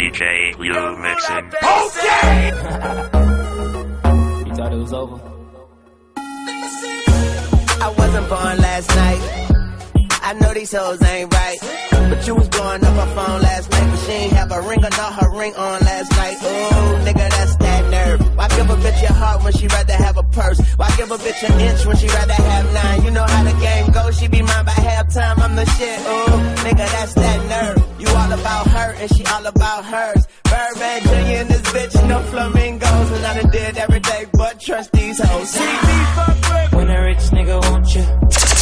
DJ Lou mixing. Okay! You thought it was over? I wasn't born last night. I know these hoes ain't right. But you was blowing up her phone last night. But she ain't have a ring or not her ring on last night. Ooh, nigga, that's that nerve. Why give a bitch your heart when she rather have a purse? Why give a bitch an inch when she rather have 9? You know how the game goes, she be mine by halftime. I'm the shit, ooh, nigga, that's that nerve. You all about her and she all about hers. Birdman Jr. and this bitch, no flamingos. And I done did every day but trust these hoes. See me fuck with when a rich nigga wants you,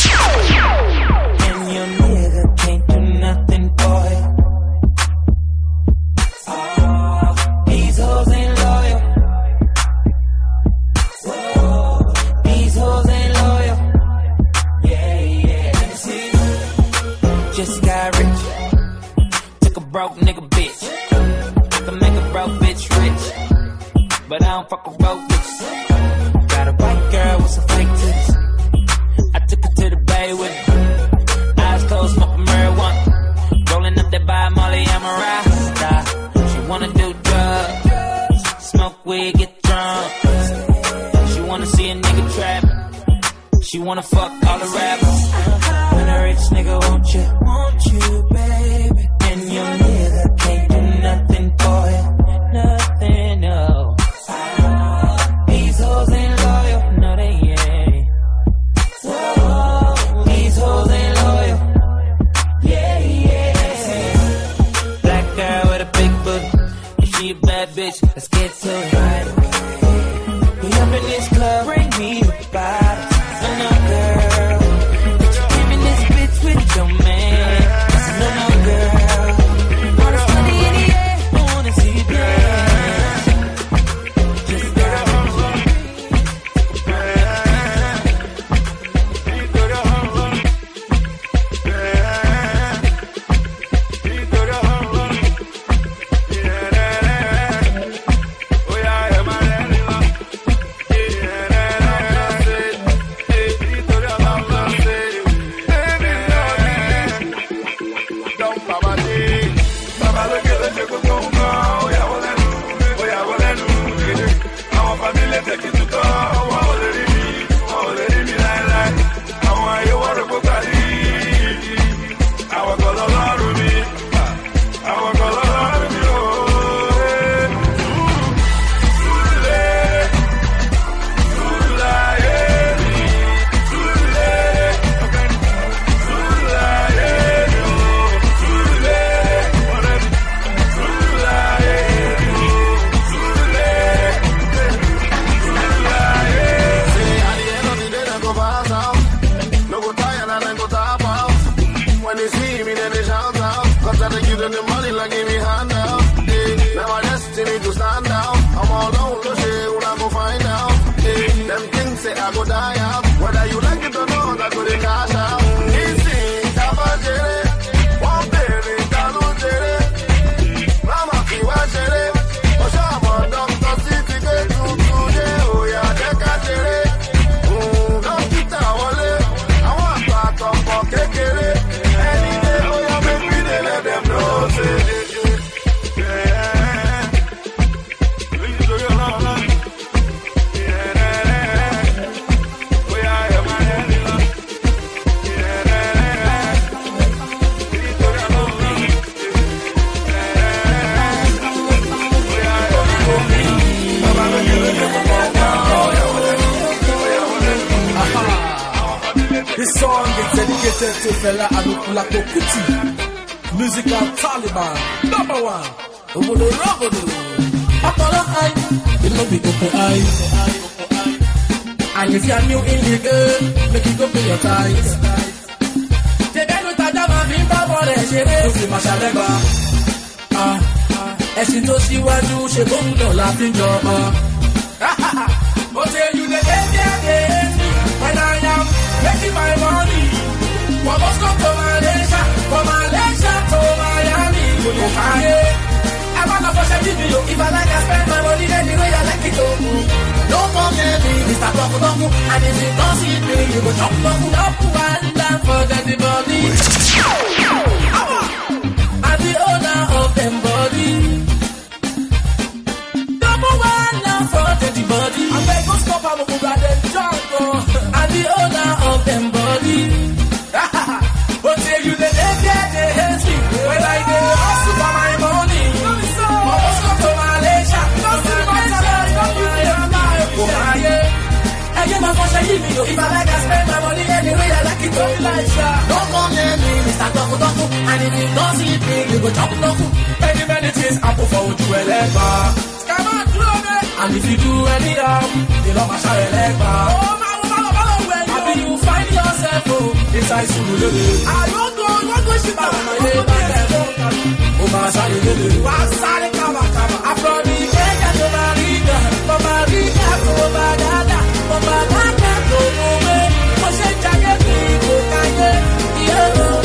and your nigga can't do nothing for you. Oh, these hoes ain't loyal. Whoa, these hoes ain't loyal. Yeah, yeah. Let me see. Just got rich. Took a broke nigga bitch. Can make a broke bitch rich. But I don't fuck with broke bitches. Got a white girl with some fake titties. I took her to the bay with me. Eyes closed, smoking marijuana. Rolling up that by Molly, I'm a rasta. She wanna do drugs, smoke weed, get drunk. She wanna see a nigga trap. She wanna fuck all the rappers. When a rich nigga want you, baby. And your nigga can't do nothing for you, nothing, no. These hoes ain't loyal, no they ain't. Whoa, these hoes ain't loyal. Yeah, yeah. Black girl with a big booty. If she a bad bitch, let's get to it right away. We up in this club, bring me the bottle. No, girl. But you giving this bitch with your man. No, girl. All this money in the air, I wanna see you dance. Just got to fella Anukula Kokuti, musical Taliban, number one. Obodo Robodo, Apollo Eye, it no be open eye. And if you are new in the game, make you go pay your tithes. Tebenu tajama bimba bole shere, to fi mashalega. Ẹ̀sìn tó síwájú ṣe gómìnà la fi ń jọba. Ó ṣe you dey dey when I am making my money. From Moscow to Malaysia to Miami, go to Kanye. I'm not for a video. If I like, I spend my money, then the way I like it to move. Don't come near me, Mr. Toku. And if you don't see me, you go jump and down, forget the body. I'm the owner of them body. and the owner of them body. But tell you the day they hate me when I go hustle for my money. Almost come to Malaysia. If I like, I spend my money anyway, I like it to Elisha. Don't come near me, Mr. Toku. And if you don't see me, you go chop Toku. Many things happen for you, Elegba. Come on, do it. And if you do anyhow, you know my share Elegba. Oh, my, happy you find yourself, inside Surulere. I don't go, Shiba. Oh, my share What's Sally Kama? I'm from the Kenya to Marina. From Marina to Badada. From Badada to Mume. Moshe Jageti, Okaye, yeah.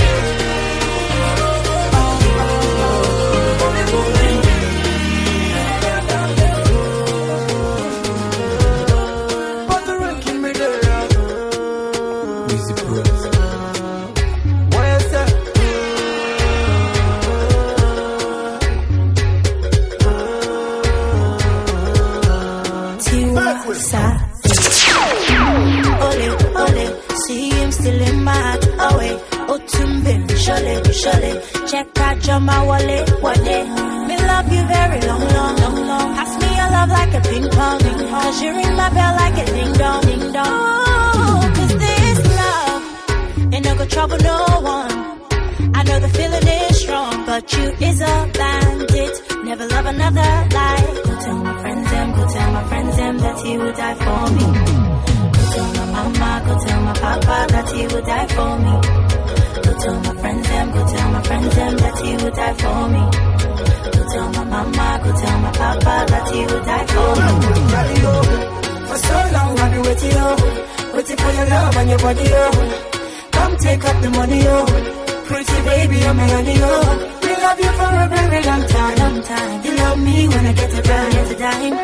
See him still in my heart, away. Otumbin, shole. Check out your my wallet. Me love you very long. Pass me your love like a ping pong. Cause you ring my bell like a ding dong. Oh, cause this love ain't no good trouble no one. I know the feeling is strong, but you is a bandit. Never love another life. Go tell my friends them that he would die for me. Go tell my mama, go tell my papa that he would die for me. Go tell my friends them that he would die for me. Go tell my mama, go tell my papa that he would die for me. For so long I've been waiting for your love and your body, come take up the money, pretty baby, I'm a honey, we love you for a very long time. You love me when I get a dime.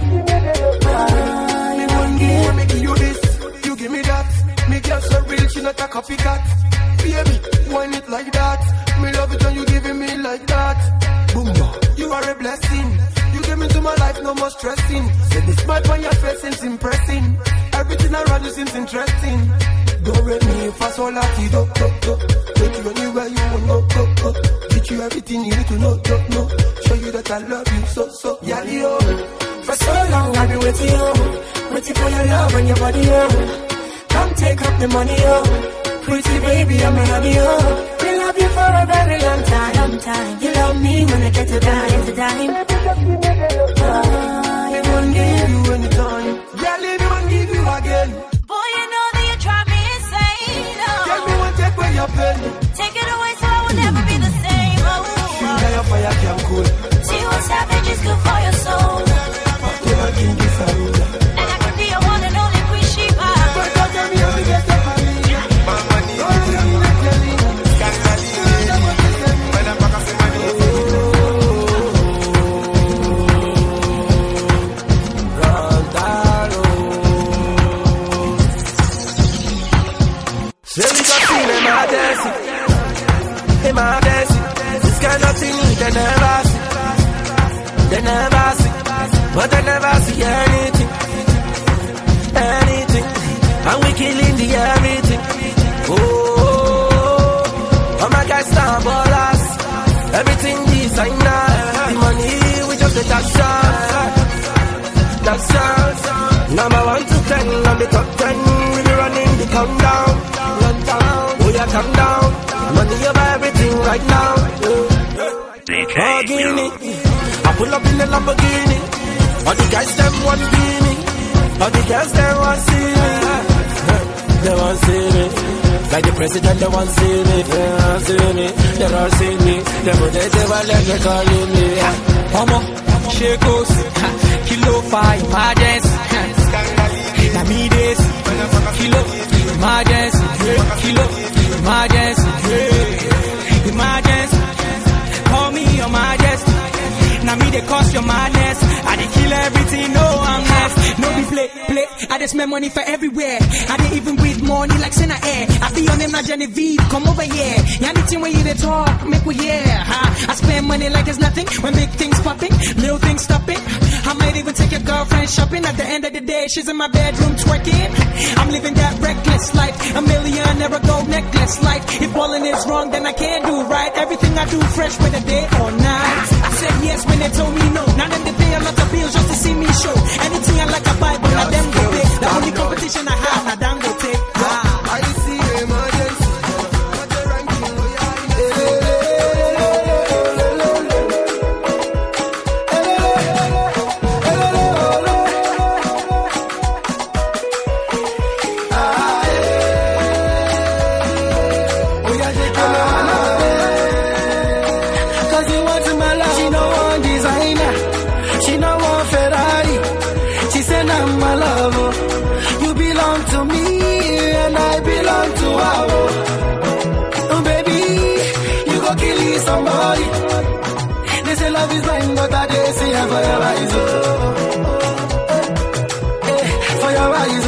Me one give, me give you this, you give me that. Me girl so real, she not a copycat. Baby, why it like that? Me love it when you giving me like that. Boom, you are a blessing. You give me to my life, no more stressing. Say the smart on your face seems impressing. Everything around you seems interesting. Don't rate me if I so lucky, do. Take you anywhere you want, go. Teach you everything you need to know. Show you that I love you so. Yeah, yo. For so long I've been waiting for your love and your body, come take up the money, pretty baby, I'm a honey, we love you for a very long time. You love me when I get to dime. I won't give you any time. Yeah, let me won't give you again. Boy, you know that you drive me insane. Tell me what take away your pain. Take it away so I will never be the same. Now your fire can cool. See what savage is good for your soul. And I could be your one and only Queen Sheba. But don't tell me how to get up on me. Emergency. This kind of thing they never see. But they never see anything. And we killing the everything. Oh, my guys now ballers. Everything designer. The money we just get that chance. Number 1 to 10 on the top 10. We be running the countdown. Oh yeah, calm down. Money over everything right now. Lamborghini. I pull up in the Lamborghini. All the guys them want to be me. All the girls them want to see me. They want to see me. Like the president they want to see me. They want to see me. They don't see me. They never let me call me. Homo, Shekos, Kilo 5, emergency. Namides, Kilo, emergency. Kilo, emergency. Call me your majesty. Now me they cause your madness. I they kill everything, no I'm next. No be play. I just spend money for everywhere. I didn't even breathe money like Sena Air. I be on them now Genevieve, come over here. Yeah, anything when you they talk, make we hear. I spend money like it's nothing. When big things popping, little things stopping. I might even take your girlfriend shopping. At the end of the day, she's in my bedroom twerking. I'm living that reckless life, a millionaire gold necklace life. If balling is wrong, then I can't do right. Everything I do fresh whether day or night. I said yes when they told me no. Now them they pay a lot of bills just to see me show. Anything I like I buy, but now them go pay. The only competition I have, now them go take. I see emergency. What the ranking? Cause you want my love. She no want designer. She no want Ferrari. She said I'm my lover. You belong to me and I belong to her. Oh baby, you go kill somebody. They say love is blind, but I did see her for your eyes. For your eyes.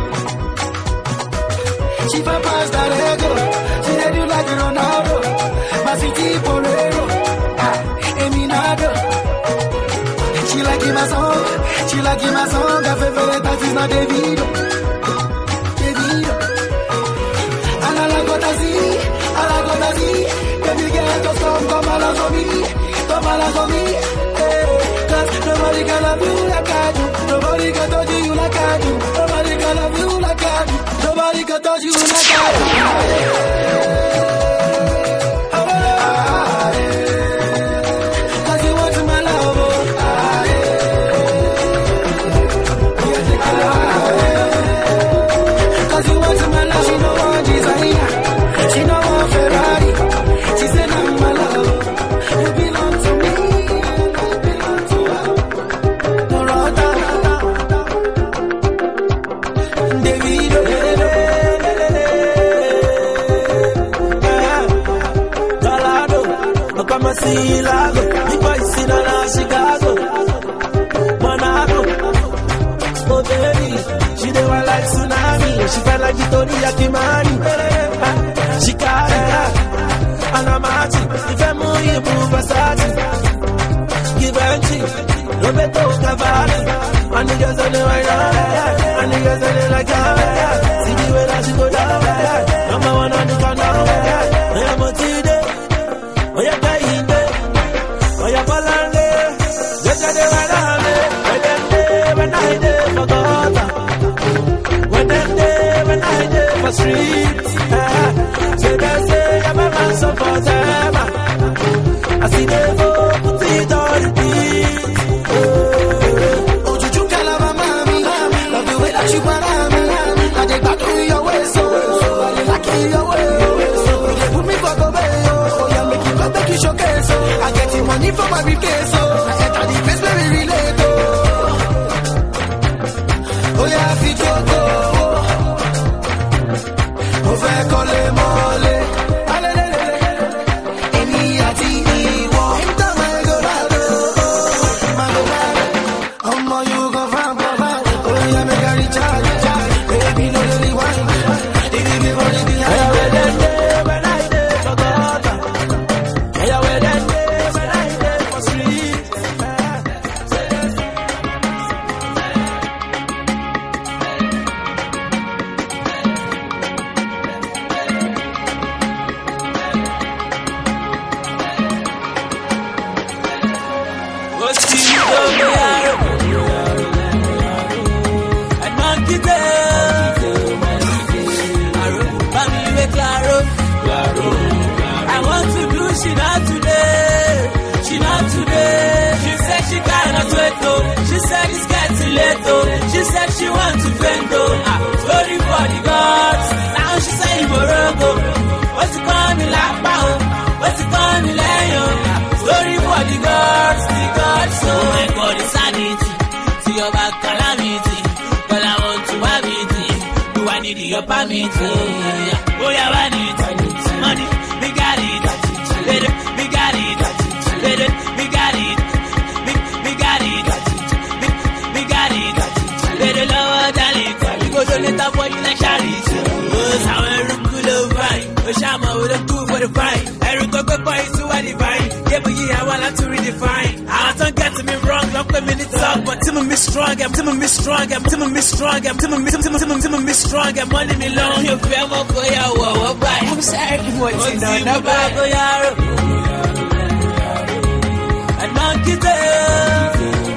She papas that ego. She said you like Ronaldo. My city Porero. Eminado. She like my song. She like my song. Her favorite artist is not Davido. Davido. And I like what I see. I like what I see. Baby girl, just come along for me. Come along for me. Cause nobody can love you like I do. Nobody can touch you like I do. Nobody can love you like I do. Nobody can touch you like I do. Cause you want my love. Cause you want my love. She no want designer. She no want Ferrari. She said I'm my love. You belong to me. I belong to her. Dorota. Davido. Galado. Look at my sea lago. The boys in Chicago. Monaco. Oh baby, she dey want like tsunami. She felt like Victoria Kimani. She carry that, and I'm at it. If I'm moving, move Versace. Give her cheek, Roberto Cavalli. And the girls on the right now, and the girls on the like that. See the way that she go down, number one on the countdown. I am a Tide, oh yeah, Kainde, oh yeah, Palande. Just a day right now, when I did forgot. When them day, when I did for streets. So they say I'm a man so for them. I see them go put it on repeat. Oh, you can love my mommy. Love the way that you want me. I take back to your way, so I like your way. So they put me for the way. Oh, yeah, make you go back to showcase. I get the money for my briefcase. I enter the place where we relate. Oh yeah, fi jogo. Mo fẹ́ kọ́lé mọ́lé. Èmi àti ìwọ. Enter my Dorado. Ọmọ you go find provide. Oh yeah, make I recharge. Baby, no dey rewind. If you be running behind. Oh yeah, where them dey when I dey for gutter. Oh yeah, where them dey when I dey for street. I want to do she not today. She not today. She said she cannot wait though. She said it's getting late though. She said she wants to bend though. Story for the gods. Now she say Morogo. What's it coming like power? What's it coming like? Story for the gods. So I got the sanity. See your back calamity. But I want to have it. Do I need your permit? Oh yeah, I need money. We got it. We got it. We got it. We got it. We got it. Little lower than it. later for you like charity. How every good vine. The shaman with a tool for the vine. Every cocoa boy is what divine. Yeah, but yeah, I want to redefine. I don't get me wrong, don't put me in the talk, but Tim me strong, I'm Tim me strong, I'm Tim me strong, I'm Tim me strong, I'm money me long, you feel more for your wow, bye. I'm sorry, what's in the number? And monkey tail.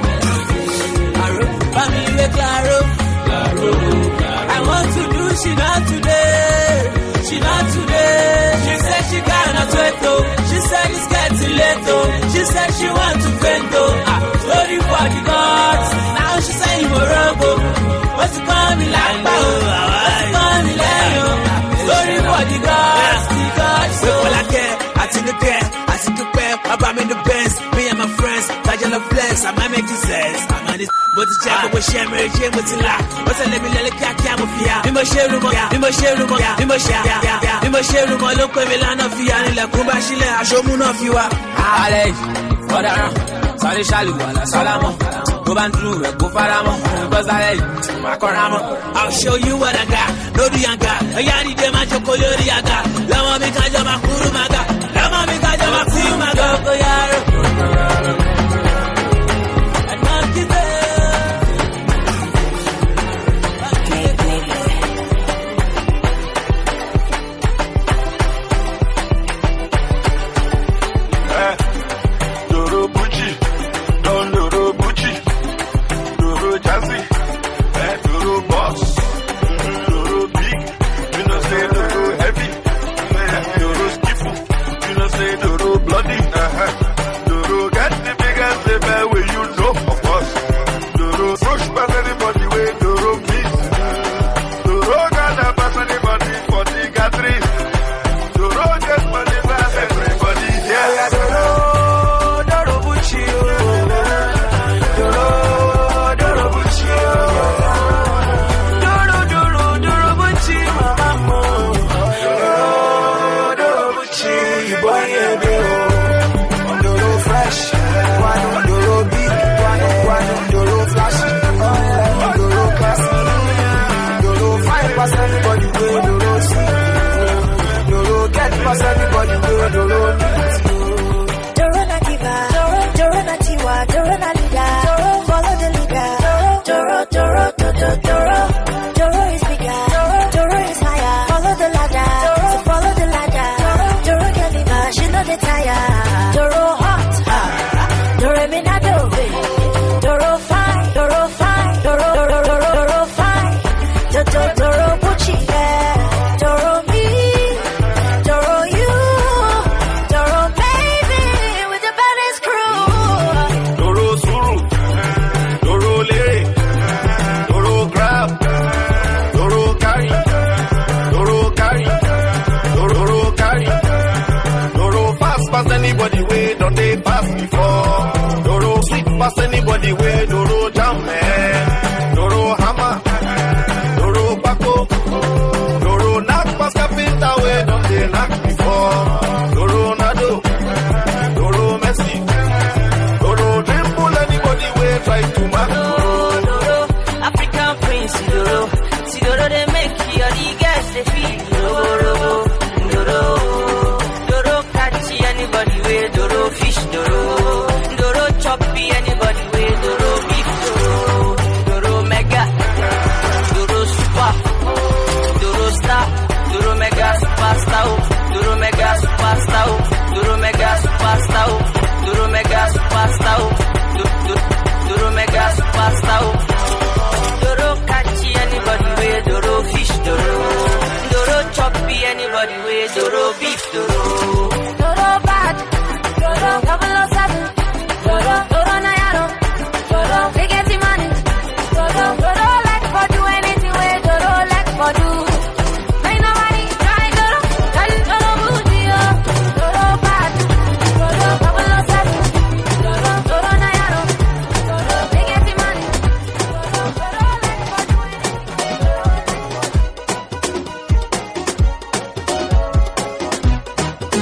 Family claro. I want to do she not today. She not today. She said she cannot wait though. She said it's getting late though. She said she want to bend though. Sorry for the gods. Now she saying Morocco. What's it coming like bow? What's it coming like yo? Sorry for the gods. The gods. So all I care. I think the care. I think the care. I'm in the best. Me and my friends. Tajala flex. I might make you sense. I'm on this. But the check was share Mary Jane with the lack. But I let me let it catch camel fear. In my share room, in my share room, in my share, in my share room, I look at me land of fear and like Kubashile, I show moon of you. Allez, for the sorry, Shali, Salamo, go and through, go Faramo, because I Macoramo. I'll show you what I got. No, the Yanka, a Yanni Demacho Coloriaga, Lama Mikajama Kurumaga, Lama Mikajama Kurumaga, Anybody way Doro jam man, Doro hammer, Doro bako, Doro knock pass capita way don't they knock before, Doro nado, Doro Messi, Doro dribble anybody way try to mark. Doro, African prince, Doro, see Doro they make you all the guys they feel Doro, Doro catch anybody way Doro fish Doro. Choppy anybody with Doro beef, Doro mega, Doro super, Doro star, Doro mega superstar, Doro mega superstar, Doro mega superstar, Doro mega superstar, Doro mega superstar, Doro catchy anybody with Doro fish, Doro choppy anybody with Doro beef, Doro bad, Doro 007. Doro Nayaro, Doro forget the money. Doro like for do anything where Doro like for do. Ain't nobody try Doro, tell Doro Budio. Doro bad, Doro 007. Doro Nayaro, Doro forget the money. Doro like for do anything.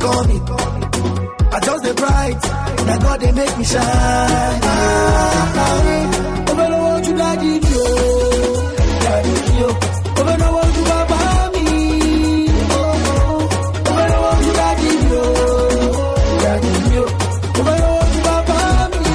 coming. I just the bright, now God they make me shine. Over the world you daddy yo, over the world you baba me. Over the world you daddy yo, over the world you baba me.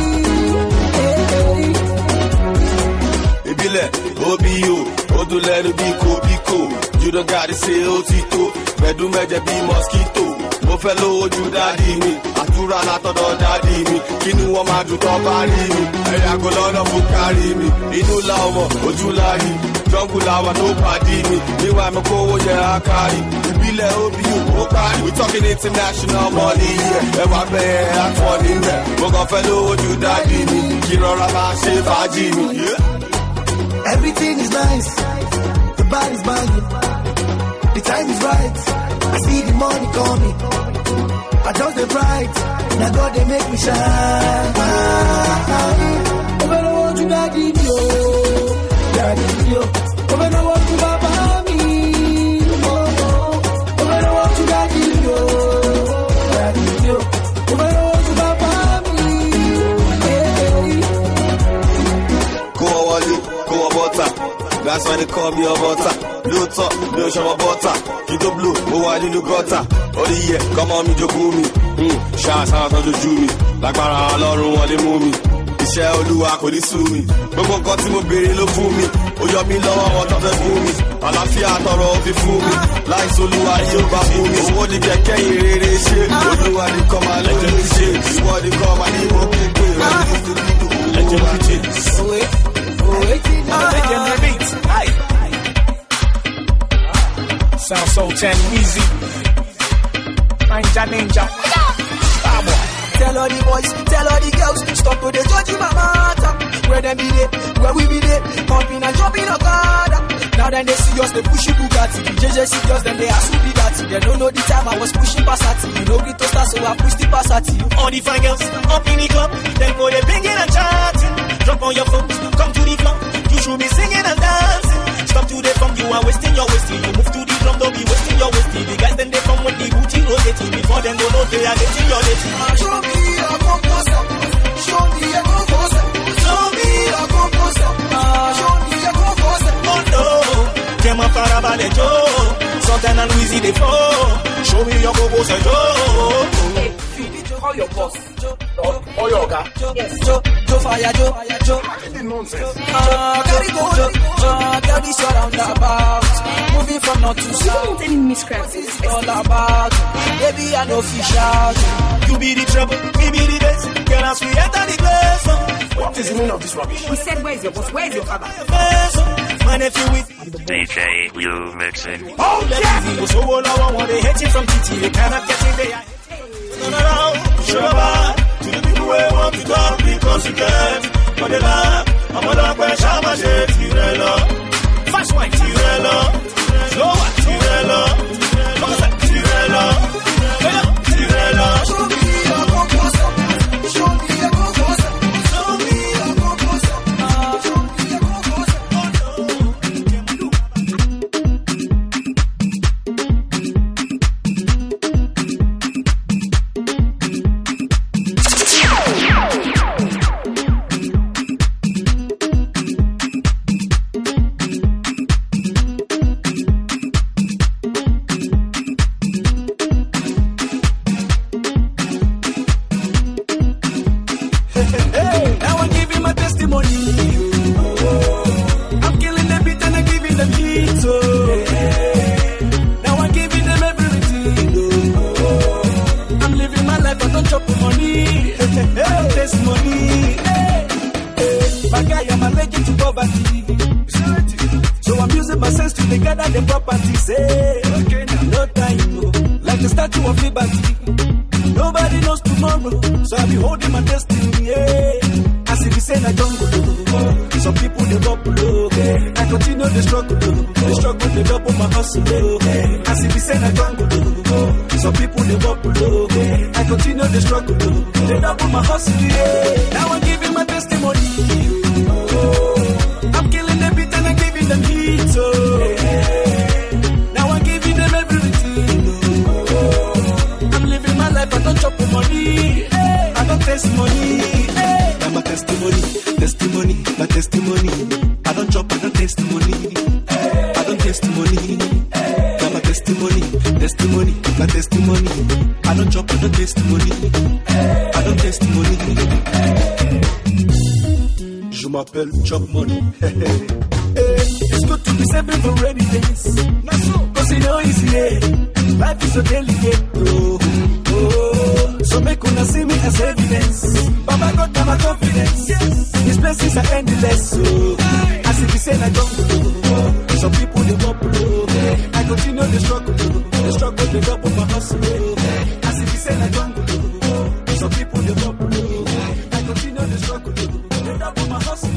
Ibile, Obiyo, Odulere Biko. You don't gotta say Otito, Medumeje be mosquito. Mo fẹ́ lówó ju dádì mi, àdúrà látọ̀dọ̀ dádì mi, kínú wọn máa dùn tán bá rí mi, ẹ̀yà kò lọ́nà fún kárí mi, inú la ọmọ ojú láyé, jọ́ngù làwọn tó pàdé mi, níwà mi kówó yẹ àkárí, ìbílẹ̀ OBU ó parí, we talking international money here, ẹwà bẹ́ẹ̀ àtọ̀ níbẹ̀, mo kàn fẹ́ lówó ju dádì mi, kí rọra máa ṣe fàájì mi. Everything is nice, the body's banging, the time is right, I see the money coming. I just the bright, now God they make me shine. Over the world you daddy yo, over the world you baba me. Over the world you daddy yo, over the world you baba me. Go away, go butter. That's why they call me a butter. Blue top, no show butter. Keep the blue, oh I did the gutter. Oh yeah, come on me, jogo me. Shots out on the jury. Like my Ọlọ́run wọ́n lè mú mi. Iṣẹ́ Olúwa kò ní sú mi. Gbogbo nǹkan tí mo béèrè ló fún mi. Ó yọ mí lọ́wọ́ wọn tó fẹ́ fún mi. Àlàáfíà tọrọ ó fi fún mi. Láìsí Olúwa yóò bá fún mi. Owó ni kẹ̀kẹ́ ìrere ṣe. Olúwa ni kọ́ máa lẹ́jọ́ mi ṣe. Ìwọ ni kọ́ máa ní mo kéde. Lẹ́jọ́ mi ṣe. Sound so 10 easy. Ninja. Tell all the boys, tell all the girls, stop to the judge my matter. Where them be there, where we be there, pumping and jumping a car. Now then they see us, they push you Bugatti. JJ see us, then they ask who be that. They don't know the time I was pushing Passati. You know we to start, so I push the Passati. All the fine girls up in the club, then go they banging and chatting. Drop on your phones, come to the club. You should be singing and dancing. Stop to the funk, you are wasting your wasting. You move to the drum, don't be wasting your wasting. The guys then they come when the booty rotating. Before them don't know they are dating your dating. Show me a composer. Show me a composer. Show me a composer. Show me a composer. Oh no, Kema Farabalẹ̀ Joe, Sultan and Weezy they fall. Show me your composer Joe. Hey, you need to call your boss. Or your guy. Yes, Joe fire, Joe. Nonsense. Carry go, girl, this your roundabout. Moving from north to south. You don't any miscreants. It's all about. Baby, I know fish out. You be the trouble, me be the best. Girl, as we enter the place. What is the meaning of this rubbish? We said, where's your boss? Where's your father? My nephew with DJ you mixing. Oh yeah! So all I want, they hate you from TT. They cannot get in there. Turn around, show about to the people who want to talk because you can. For the love, I'm a dog where Shama said, Tirella. Fast white, Tirella. Slow one, Tirella. Tirella. Tirella. Show me a composer. Show me a composer. Show me a composer. Show me a composer. I'm living chop money. I don't taste money. I'm a testimony, my testimony. I don't chop, I don't taste money. I don't taste money. I'm a testimony, my testimony. I don't chop, I don't taste money. I don't taste money. Je m'appelle Chop Money. It's good to be saving for rainy days. Cause you know it's here. Life is so delicate. So make una see me as evidence. Baba God have my confidence. His blessings are endless. As if he said I don't go. Some people they won't blow. I continue the struggle. The struggle they up on my hustle. As if he said I don't go. Some people they won't blow. I continue the struggle. They up on my hustle.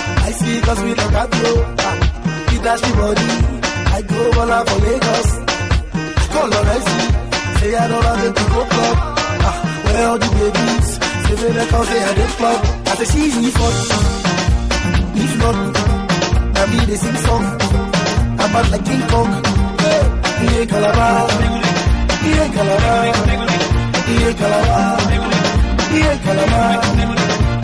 Cause we don't got no. He dash the body. I go all out for Lagos. go club. Where all the babies, say they come say I dey club. I say see me for, if not, now me they sing song. I'm bad like King Kong. He ain't Calabar, he ain't Calabar, he ain't Calabar, he ain't Calabar.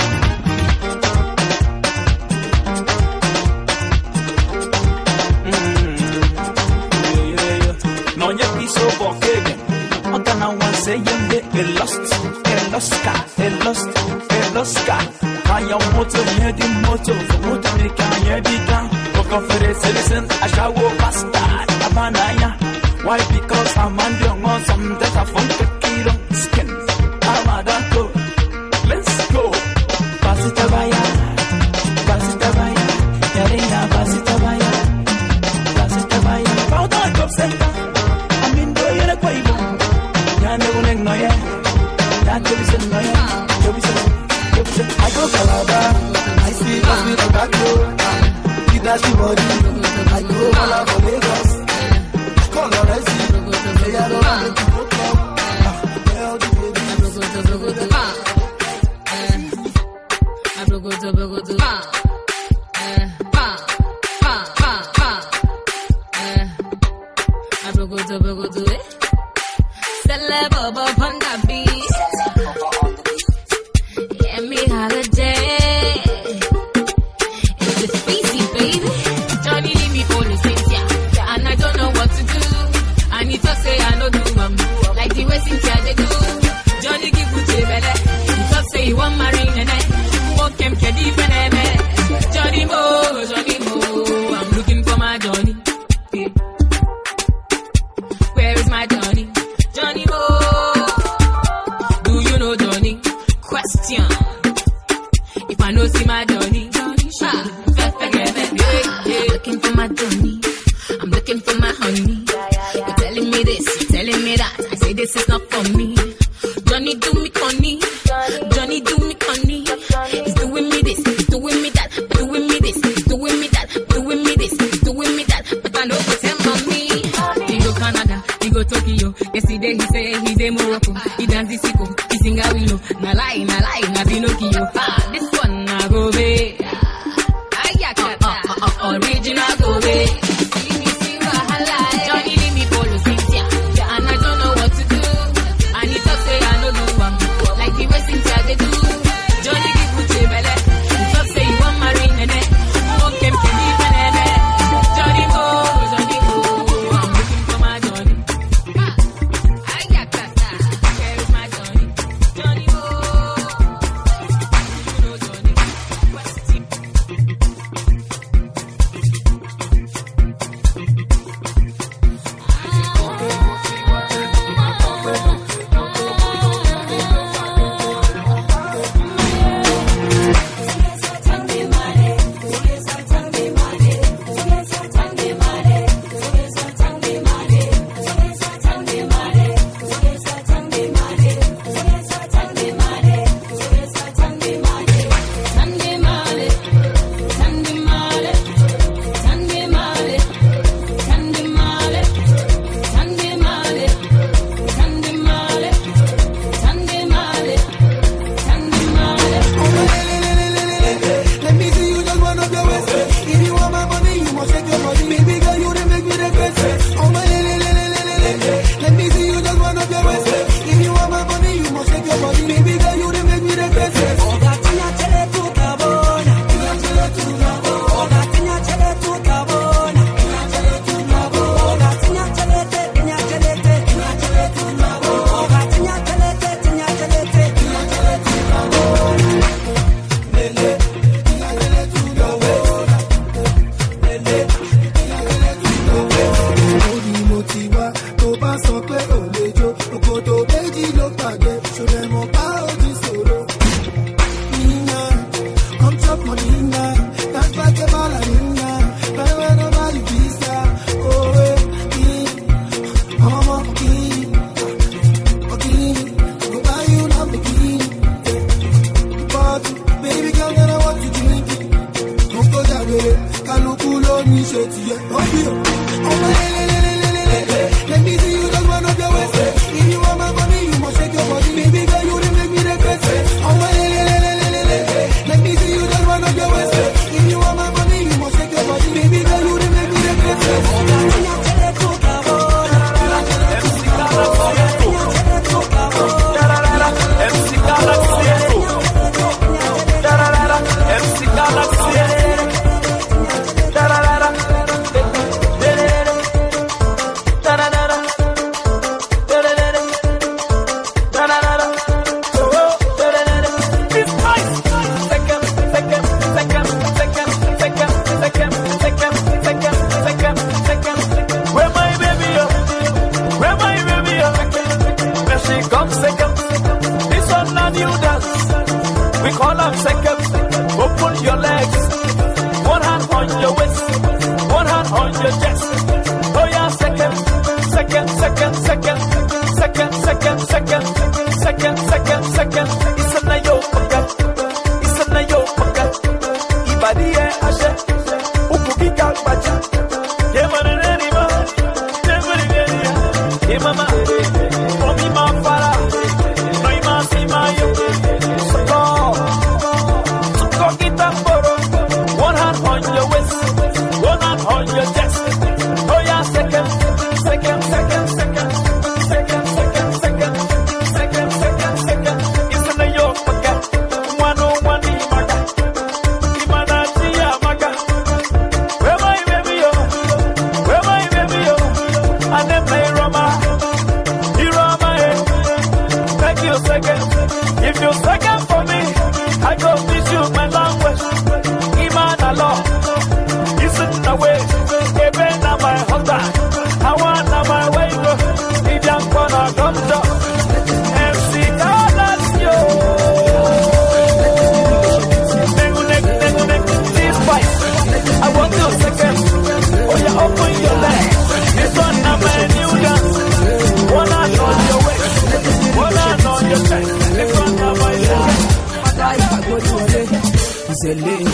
I am motor, heading motor, for motor make I hear bigger. For conference, listen, I shall go bastard. Abanaya, why? Because I'm under some that I found the kilo skin. I'm a danko. Let's go. Basitabaya, Basitabaya, Yarina, Basitabaya, Basitabaya. Found out top center. I'm in the air, Quavo. Yanning no, yeah. That division, no, yeah. I go Calabar, I see us with a back door. He dash the body, I go all out for Lagos. Call her, I see, say I don't want to go club. Well, the baby, Let me see you just one of your ways. If you want my money, you your chest. Oh yeah, second, second, second, second, second, second, second, second, second, second. It's a nayo pocket. It's a nayo pocket. Ibadi e ashe. Ukuki kalpacha. Yemane nima. Yemane nima. Yemama. Omi ma fara. Noima si mayo. Soko. Soko kitamboro. One hand on your waist. One hand on your chest. Oh yeah, second, second, second, second, second, second, second, second, second, second. It's in the yoke pocket. 101 Imaga. Imana Tia Maga. Where my baby yo? Where my baby yo? And then play Roma. Roma, thank you second. If you second for me, I go teach you my language. Imana law. Listen away. Even now my husband. I want now my way. If I'm gonna come to MC Carlos, yo. This fight. I want you second. Oh, you open your leg. This one now my new dance. One hand on your waist. One hand on your chest. This one now my dance. It's a link.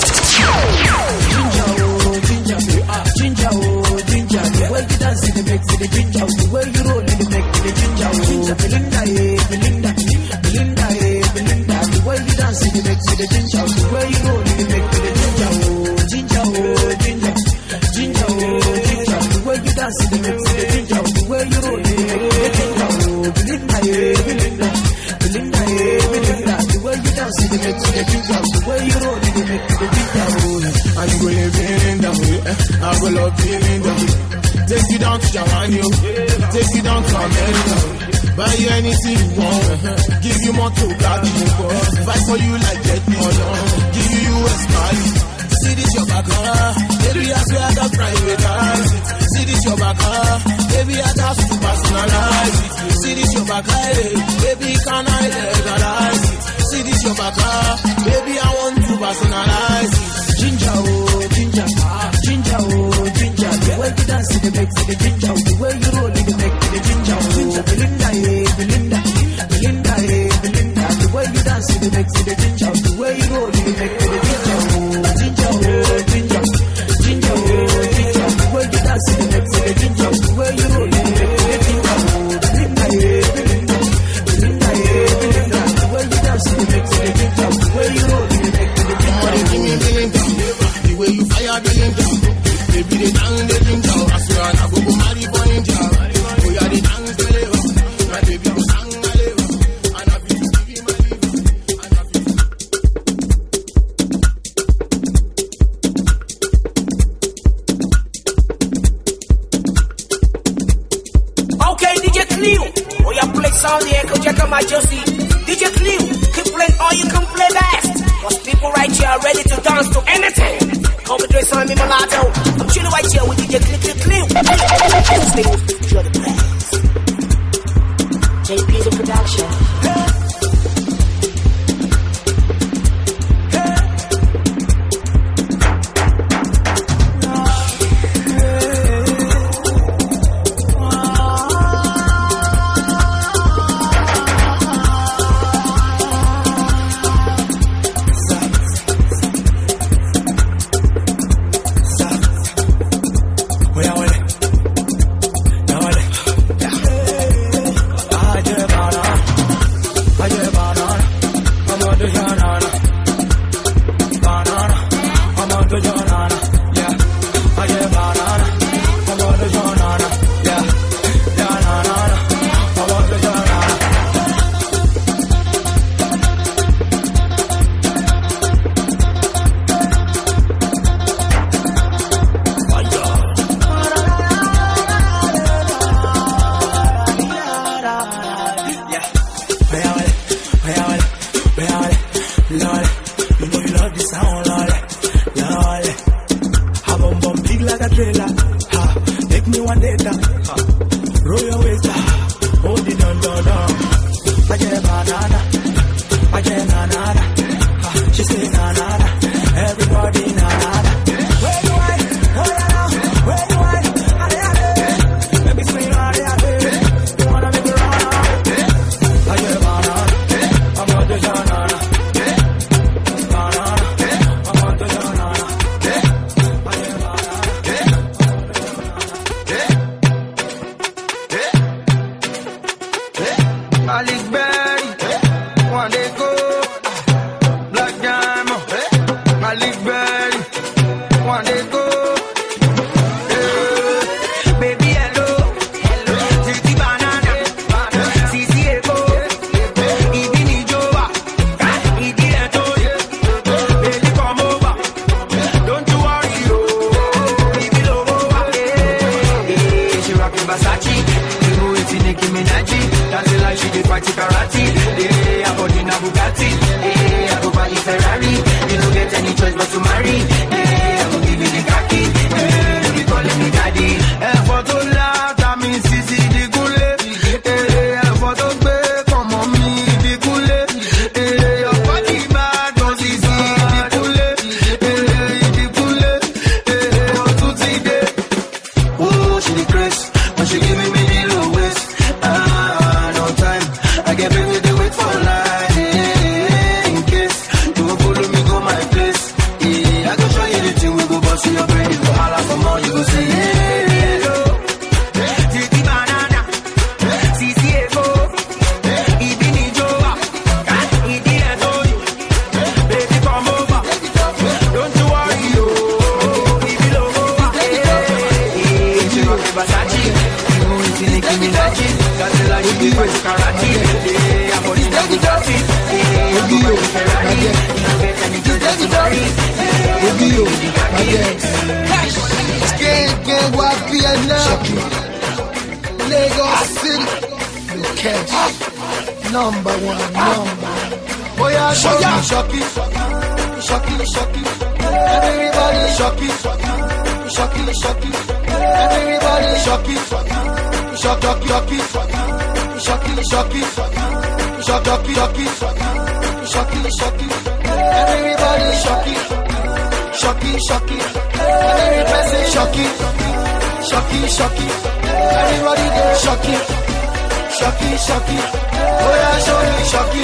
Ginger, oh, ginger. The way you dance in the mix, the ginger. The way you roll in the mix, the ginger. Ginger, Belinda, Belinda. Belinda, Belinda. The way you dance in the mix, the ginger. The way you roll in the mix, the ginger. Ginger, oh, ginger. Ginger, oh, ginger. The way you dance in the mix, the ginger. The way you roll in the mix, the ginger. Belinda, Belinda. Belinda, Belinda. The way you dance in the mix, the ginger. The way you roll in the mix, the ginger. And you go living down here, I go love feeling down here. Take you down to Jamaica, take you down to America. Buy you anything you want, give you more to grab you for. Fight for you like Jet Motor, give you US money. See this your back, baby I swear I got privatize it. See this your back, baby I got to personalize it. See this your back, baby can I legalize it. See this your back, baby I want to personalize it. Ginger, oh, ginger, ginger, oh, ginger. The way you dance in the mix, the ginger. The way you roll in the mix, the ginger. Ginger, Belinda, Belinda, Belinda, Belinda. The way you dance in the mix, the ginger. The way you roll in the mix, the ginger. Ginger, oh, ginger, ginger, oh, ginger. The way you dance in the mix, the ginger. The way you roll in the mix, the ginger. Belinda, Belinda, Belinda, Belinda. The way you dance in the mix, the ginger. The way you roll in the mix, the ginger. Give me Belinda. The way you fire Belinda, baby they dance the ginger. I swear I go marry for India. Oh yeah, they dance the level. My baby go sang my level. And I feel to give you my liver. And I feel. Okay, DJ Cleo. Oh yeah, play sound here, cause check out my Josie. DJ Cleo, keep playing all you can play best. Cause people right here are ready to dance to anything. Come and dress on me, mulatto. I'm chilling right here with DJ Cleo. Stay with you're the best. JP the production. Everybody, na na na. Where you at? Malik Berry, one day go. Black Diamond, Malik Berry, one day go. Baby hello, Titi Banana, Sisi Eko, Ibini Joa, Idi Eto, baby come over, don't you worry, baby logo, she rockin' Versace, you eating Nicki Minaj, dancing like she did party karate, I bought in a Bugatti, I go buy a Ferrari, you don't get any choice but to marry, I go give you the khaki, you be calling me daddy, for to laugh, I mean Sisi the Gule, for to pay, come on me the Gule, your body bad, don't Sisi the Gule, the Gule, to today, oh she the craze, when she giving me the low waist, no time, I get ready to wait for life, in case you go follow me go my place, I go show you the thing we go bust your brain, you go holla for more, you go say hello, Titi Banana, Sisi Eko, Ibini Joa, Idi Eto, baby come over, don't you worry, baby logo, she rockin' Versace, you eating Nicki Minaj, dancing like she did party karate, I bought in a Bugatti, I go buy a Ferrari, you don't get any choice but to marry, Gang, YPNL, Lagos City, you catch, number one. Oh yeah, shocky, everybody shocky, everybody shocky, everybody shocky, every person shocky, everybody there shocky, oh yeah, shocky,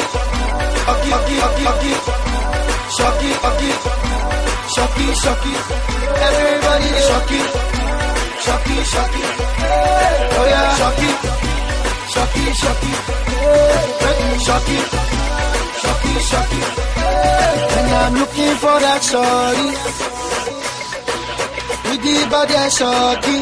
everybody shocky, oh yeah, shocky, and I'm looking for that shorty with the body shocky,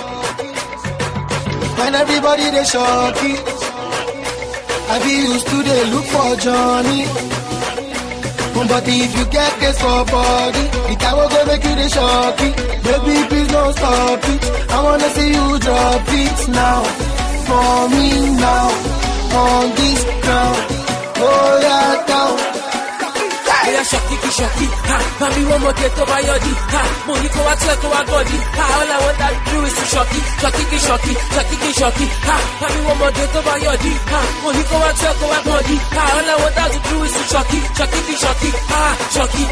when everybody they shocky, I be used to they look for Johnny, but if you get this for body, the guy will go make you the shocky, baby please don't stop it, I wanna see you drop it now, for me now, on this ground, oh yeah down. Yeah, shocky, ha, mami one more get over your D, ha, money go out to our body, ha, all I want to do is to shocky, ha, mami one more get over your D, ha, money go out to our body, ha, all I want to do is to shocky, ha, shocky,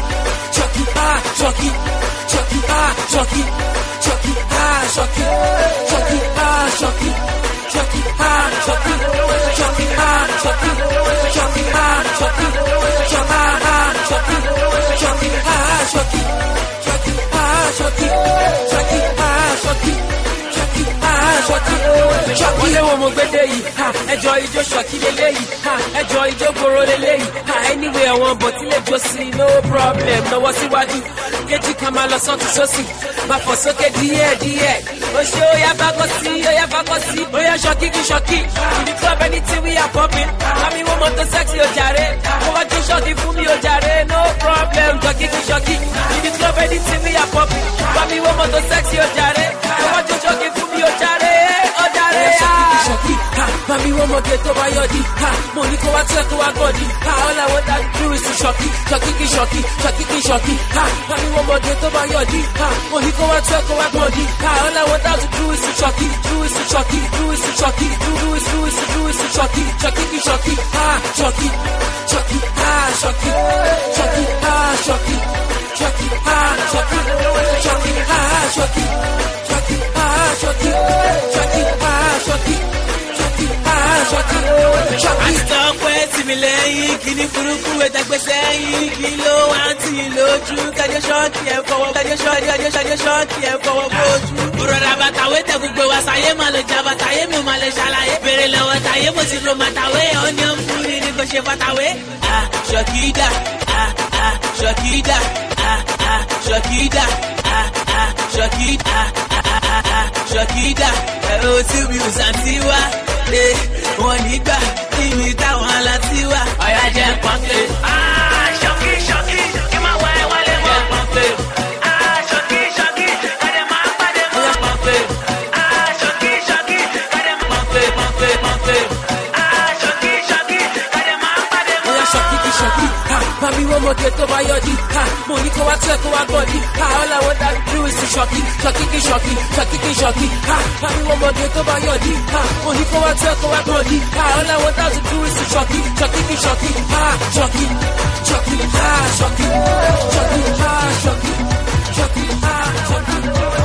ẹjọ́ ijó ṣọ̀kí lélẹ́yìí, ẹjọ́ ijó gbòòrò lélẹ́yìí, anyway àwọn bọ̀tí lè jó sí no problem, lọ́wọ́ síwájú, kéjì kan máa lọ sọ́tún sósì, máa fọ̀ sókè díẹ̀, ó ṣe ó yá bákọ́ sí, ó yá ṣọ̀kí, in the club anything we are popping, mami wọ́n mọ́tò sexy ó jàre, ó wá jó ṣọ̀kí fún mi ó jàre, no problem, ṣọ̀kí, in the club anything we are popping, mami wọ́n mọ́tò sexy ó jàre, ó wá jó ṣọ̀kí fún mi ó jàre, shocky, ha, mami one more get over your D, ha, money go out to our body, ha, all I want to do is to shocky, ha, mami one more get over your D, ha, money go out to our body, ha, all I want to do is to shocky, shocky, ha, shocky, I stop waiting. mi lẹ́yìn kíní burúkú ẹ̀dàgbẹ́ sẹ́yìn kí ló wá tì lójú kájọ ṣọ́ọ̀kì ẹ̀ fọwọ́ kájọ ṣọ́ọ̀kì ẹ̀ fọwọ́ bójú. Rọra bàtàwé tẹ gbogbo wa sáyé máa lọ jà bàtàyé mi ò máa lè ṣàlàyé. Bèrè lọ́wọ́ tàyé mo ti ro màtàwé ọ̀ní ọ̀fúnni ni kò ṣe fàtàwé. Ṣọ̀kìdà ṣọ̀kìdà ṣọ̀kìdà ṣọ̀kìdà ṣọ̀kìdà ẹ̀rọ tí mi ò sàtìwá lé wọn nígbà tí mi táwọn alátiwá. Ọ̀yá jẹ́ pọ́ńpé. Ṣọ̀kì ṣọ̀kì kí máa wá ẹ wálé mọ́. Jẹ́ pọ́ńpé. Ṣọ̀kì ṣọ̀kì kàdé máa pàdé mọ́. Jẹ́ pọ́ńpé. Ṣọ̀kì ṣọ̀kì kàdé máa pọ́ńpé pọ́ńpé pọ́ńpé. Ṣọ̀kì ṣọ̀kì kàdé máa pàdé mọ́. Ọ̀yá ṣọ̀kì kì ṣọ̀kì mami wọ́n mọ̀ kí tó bá yọjí mo ní kó wá tẹ́ kó wá gbọ́dí all I want to do is to ṣọ̀kì ṣọ̀kì kì ṣọ̀kì ṣọ̀kì kì ṣọ̀kì mami wọ́n mọ̀ kí tó bá yọjí mo ní kó wá tẹ́ kó wá gbọ́dí all I want to do is to ṣọ̀kì ṣọ̀kì kì ṣọ̀kì ṣọ̀kì ṣọ̀kì ṣọ̀kì ṣọ̀kì ṣọ̀kì ṣọ̀kì ṣọ̀kì ṣọ̀kì.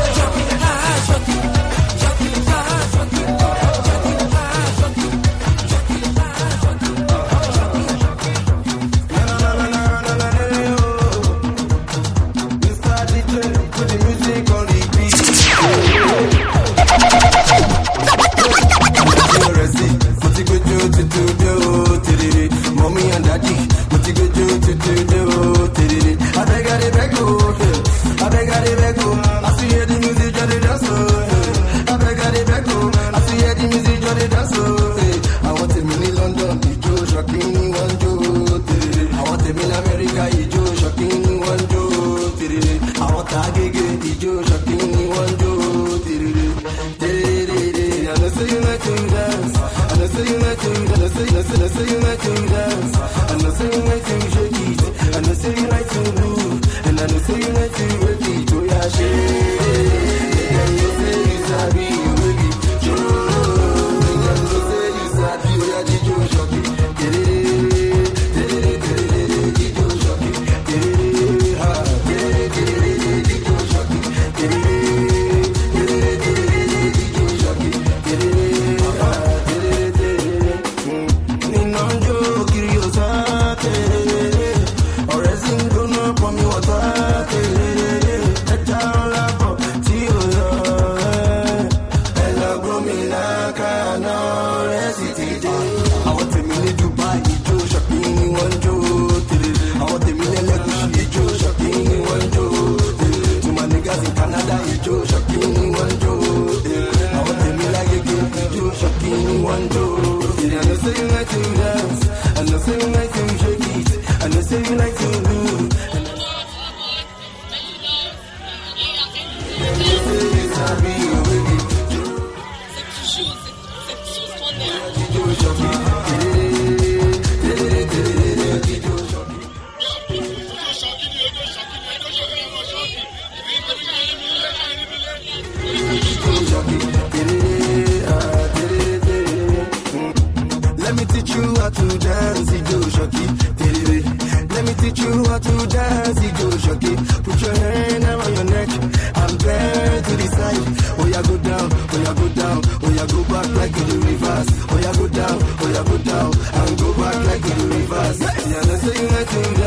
Mommy and daddy, what you go do? I beg, I beg, I beg, I beg, I see the music, Johnny dance. I beg, I beg, I see the music, Johnny dance. I want him in London, he Joe shocking one Joe. I want him in America, he Joe shocking one Joe. I want Agege, he Joe shocking one Joe. I know say you like to dance. I know say you like to dance. I know say you like to dance. I know say you like to shake it. I know say you like to move. And I know say you like to work it. Oh yeah, shake. And you say you sabi you work it. Joe. And you say you sabi oh yeah, Jijo shocky. Jijo shocky. Ha. Jijo shocky. One Joe, I know say you like to dance. I know say you like to shake it. I know say you like to move. I know say you sabi you with it. Joe shocky. Let me teach you how to dance, Joe shocky. Let me teach you how to dance, Joe shocky. Put your hand around your neck and bend to the side. Oh yeah, go down, oh yeah, go down, oh yeah, go back like in the reverse. Oh yeah, go down, oh yeah, go down, and go back like in the reverse. Yeah, I know say you like to